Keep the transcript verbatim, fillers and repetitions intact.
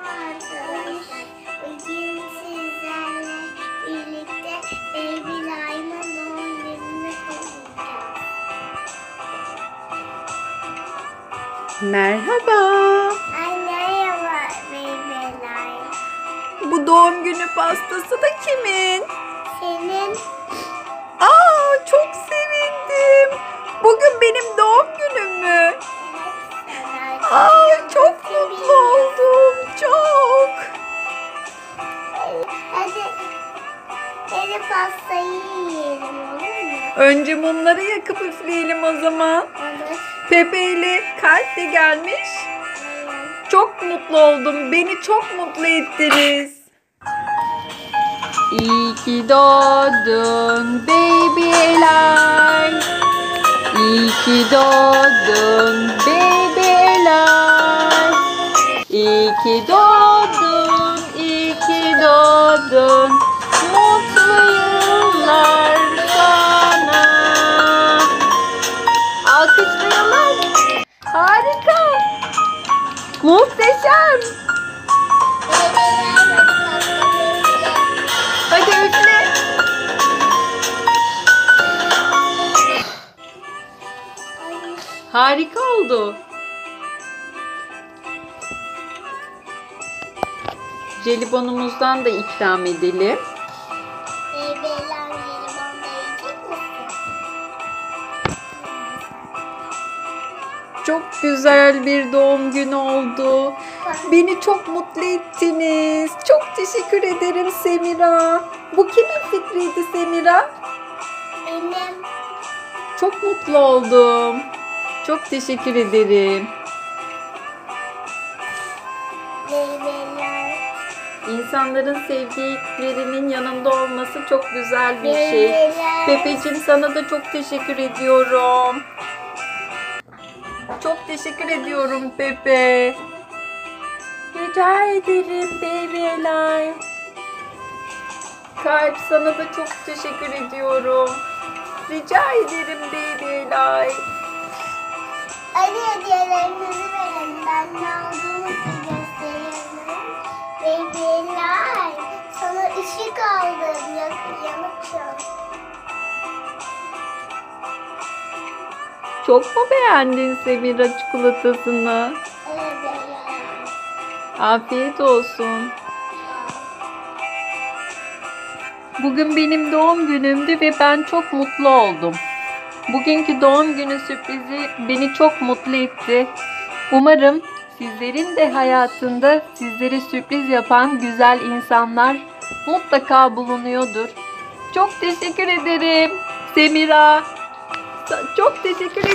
arkadaşlar. Bugün sizlerle birlikte Baby Lime'ın doğum gününü kutlayacağız. Merhaba. Merhaba Baby Lime. Bu doğum günü pastası da kimin? Senin Aa, çok sevindim. Bugün benim doğum günüm mü? Aa, çok mutlu oldum. Çok. Hadi, hadi pastayı yiyelim, olur mu? Önce mumları yakıp üfleyelim o zaman. Olur. Pepe ile kalp de gelmiş. Çok mutlu oldum. Beni çok mutlu ettiniz. İyi ki doğdun baby Eli. İyi ki doğdun baby Eli. İyi ki doğdun, iyi ki doğdun. Mutlu yıllar sana. Alkışlayalım. Harika. Muhteşem. Hadi üfle. Harika oldu. Jelibonumuzdan da ikram edelim. Baby Lime jelibon da yiyecek misin? Çok güzel bir doğum günü oldu. Beni çok mutlu ettiniz. Çok teşekkür ederim Semira. Bu kimin fikriydi Semira? Benim. Çok mutlu oldum. Çok teşekkür ederim. Baby Lime. İnsanların sevdiklerinin yanında olması çok güzel bir Baby şey. Lime. Pepeciğim, sana da çok teşekkür ediyorum. Çok teşekkür ediyorum Pepe. Rica ederim Baby Eli. Kalp, sana da çok teşekkür ediyorum. Rica ederim Baby Eli. Hadi hediyelerinizi verin. Ben ne olduğumu size gösteriyorum. Baby Lime. Sana ışık aldım. Yak yanık şu an. Çok mu beğendin Semira çikolatasını? Evet Baby Lime. Afiyet olsun. Bugün benim doğum günümdü ve ben çok mutlu oldum. Bugünkü doğum günü sürprizi beni çok mutlu etti. Umarım sizlerin de hayatında sizlere sürpriz yapan güzel insanlar mutlaka bulunuyordur. Çok teşekkür ederim Semira. Çok teşekkür